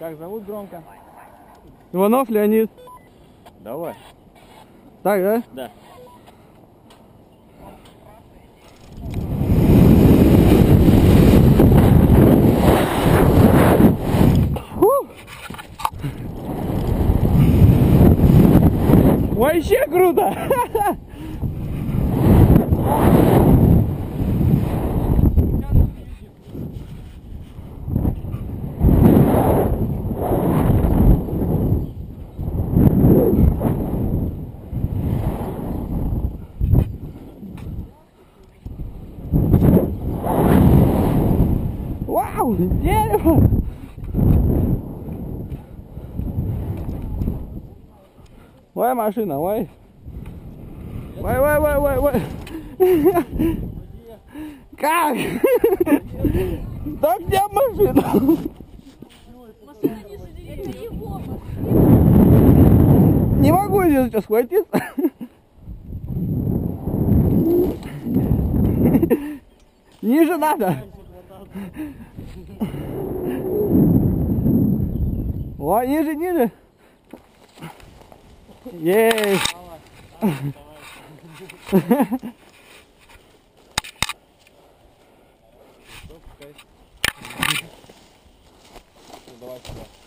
Как зовут громко? Иванов Леонид. Давай. Так, да? Да. Вообще круто! Вау! Дерево! Ой, машина, ой! Ой, ой, ой, ой, ой! Как? Да где машина? Не могу ее сейчас схватиться. Ниже надо. О, ниже, ниже. Есть. Давай сюда.